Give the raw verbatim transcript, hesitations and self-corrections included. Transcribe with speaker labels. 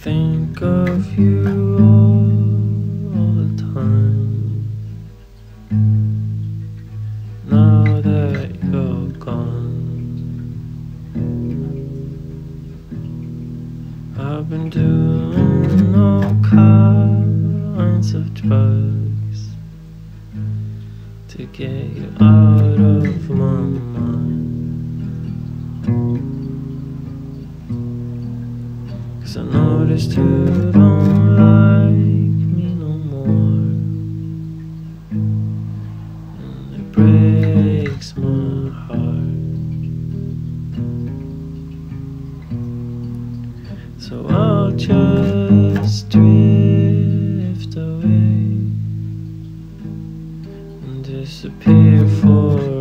Speaker 1: think of you all, all the time. Now that you're gone, I've been doing all kinds of drugs to get you out of my mind. 'Cause I noticed you don't like me no more, and it breaks my heart. So I'll just drift away and disappear for